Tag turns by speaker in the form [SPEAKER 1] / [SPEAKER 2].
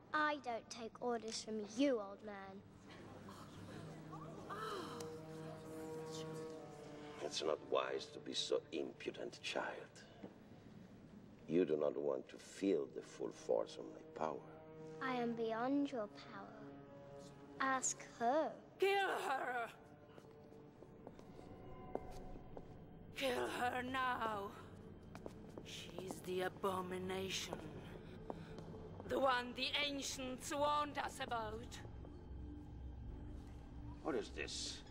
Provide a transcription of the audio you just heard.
[SPEAKER 1] I don't take orders from you, old man.
[SPEAKER 2] It's not wise to be so impudent, child. You do not want to feel the full force of my power.
[SPEAKER 1] I am beyond your power. Ask her.
[SPEAKER 3] Kill her! Kill her now. She's the abomination. The one the ancients warned us about.
[SPEAKER 2] What is this?